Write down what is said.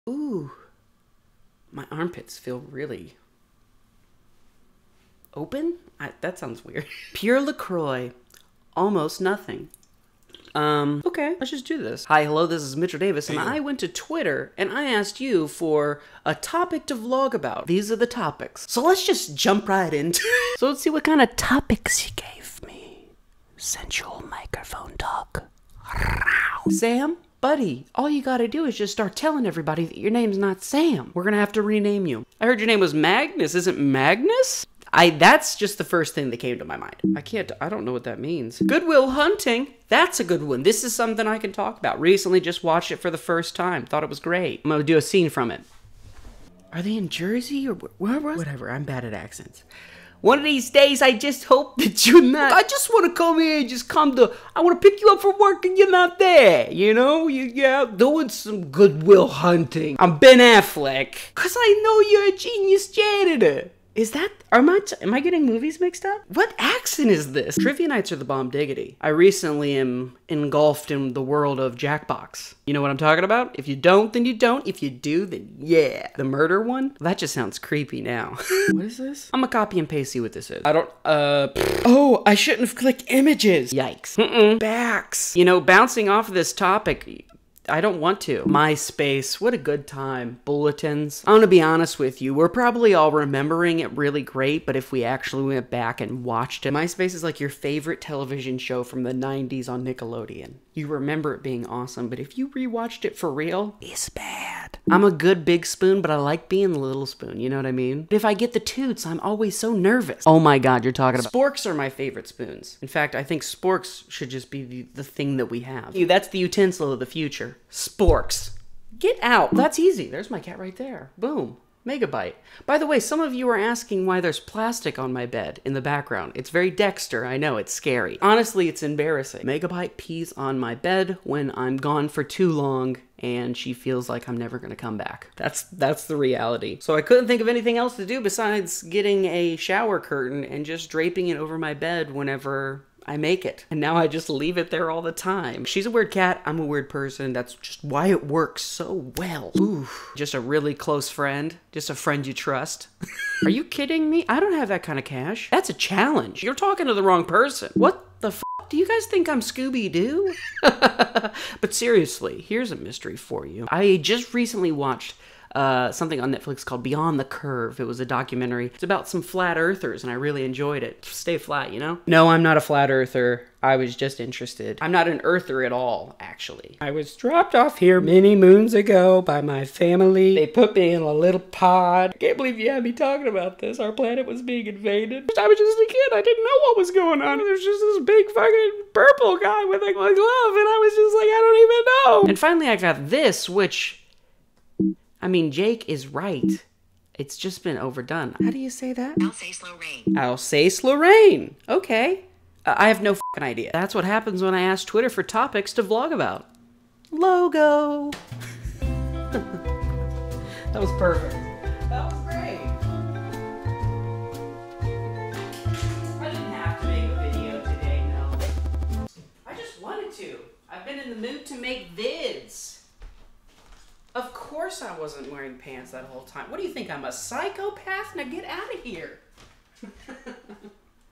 Ooh, my armpits feel really open? That sounds weird. Pure LaCroix. Almost nothing. Okay, let's just do this. Hi, hello, this is Mitchell Davis, and I went to Twitter, and I asked you for a topic to vlog about. These are the topics. So let's just jump right into it. So let's see what kind of topics you gave me. Sensual microphone talk. Sam? Buddy, all you gotta do is just start telling everybody that your name's not Sam. We're gonna have to rename you. I heard your name was Magnus. Is it Magnus? That's just the first thing that came to my mind. I don't know what that means. Good Will Hunting. That's a good one. This is something I can talk about. Recently just watched it for the first time. Thought it was great. I'm gonna do a scene from it. Are they in Jersey or where? Whatever, I'm bad at accents. One of these days, I just hope that you're not. I just want to come here and just I want to pick you up from work and you're not there. You know, you're out doing some Good Will Hunting. I'm Ben Affleck. Cause I know you're a genius janitor. Is that, am I getting movies mixed up? What accent is this? Trivia nights are the bomb diggity. I recently am engulfed in the world of Jackbox. You know what I'm talking about? If you don't, then you don't. If you do, then yeah. The murder one? That just sounds creepy now. What is this? I'm gonna copy and paste see what this is. Oh, I shouldn't have clicked images. Yikes. Backs. You know, bouncing off of this topic, I don't want to. MySpace, what a good time. Bulletins. I'm gonna be honest with you, we're probably all remembering it really great, but if we actually went back and watched it, MySpace is like your favorite television show from the 90s on Nickelodeon. You remember it being awesome, but if you rewatched it for real, it's bad. I'm a good big spoon, but I like being the little spoon, you know what I mean? If I get the toots, I'm always so nervous. Oh my god, you're talking about... Sporks are my favorite spoons. In fact, I think sporks should just be the thing that we have. That's the utensil of the future. Sporks. Get out. That's easy. There's my cat right there. Boom. Megabyte. By the way, some of you are asking why there's plastic on my bed in the background. It's very Dexter. I know, it's scary. Honestly, it's embarrassing. Megabyte pees on my bed when I'm gone for too long and she feels like I'm never gonna come back. That's the reality. So I couldn't think of anything else to do besides getting a shower curtain and just draping it over my bed whenever I make it. And now I just leave it there all the time. She's a weird cat, I'm a weird person. That's just why it works so well. Ooh, just a really close friend. Just a friend you trust. Are you kidding me? I don't have that kind of cash. That's a challenge. You're talking to the wrong person. What the f***? Do you guys think I'm Scooby-Doo? But seriously, here's a mystery for you. I just recently watched something on Netflix called Beyond the Curve. It was a documentary. It's about some flat earthers, and I really enjoyed it. Stay flat, you know? No, I'm not a flat earther. I was just interested. I'm not an earther at all, actually. I was dropped off here many moons ago by my family. They put me in a little pod. I can't believe you had me talking about this. Our planet was being invaded. I was just a kid. I didn't know what was going on. There's just this big fucking purple guy with a glove, and I was just like, I don't even know. And finally I got this, which... I mean, Jake is right. It's just been overdone. How do you say that? Alsace-Lorraine. Alsace-Lorraine. Okay. I have no fucking idea. That's what happens when I ask Twitter for topics to vlog about. Logo. That was perfect. That was great. I didn't have to make a video today, no. I just wanted to. I've been in the mood to make vids. Of course I wasn't wearing pants that whole time. What do you think, I'm a psychopath? Now get out of here.